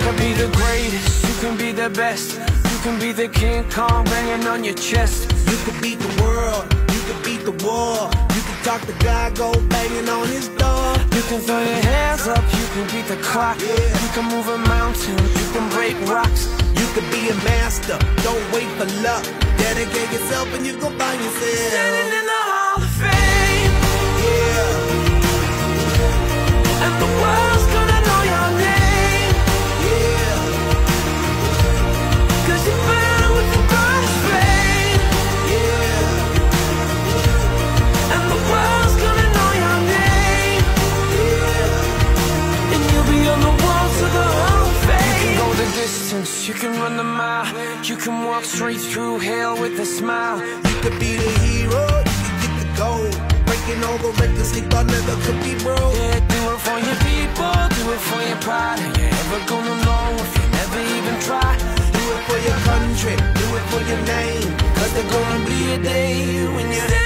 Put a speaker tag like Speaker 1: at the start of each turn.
Speaker 1: can be the greatest, you can be the best. You can be the King Kong banging on your chest.
Speaker 2: You can beat the world, you can beat the war. You can talk to God, go banging on his door.
Speaker 1: You can throw your hands up, you can beat the clock. You can move a mountain, you can break rocks.
Speaker 2: You can be a master, don't wait for luck. Dedicate yourself and you gon' find yourself
Speaker 1: standing in the Hall of Fame.
Speaker 2: Yeah.
Speaker 1: And the world's gonna know your name.
Speaker 2: Yeah.
Speaker 1: 'Cause you burn with the brightest flame.
Speaker 2: Yeah.
Speaker 1: And the world's gonna know your name.
Speaker 2: Yeah.
Speaker 1: And you'll be on the walls of the Hall of Fame. You can go the distance, you can run the mile. You can walk straight through hell with a smile.
Speaker 2: You could be the hero, you can get the gold. Breaking all the records they thought never could be broke.
Speaker 1: Yeah, do it for your people, do it for your pride. Are you ever gonna know if you never even try?
Speaker 2: Do it for your country, do it for your name. 'Cause there's gonna be a day when you're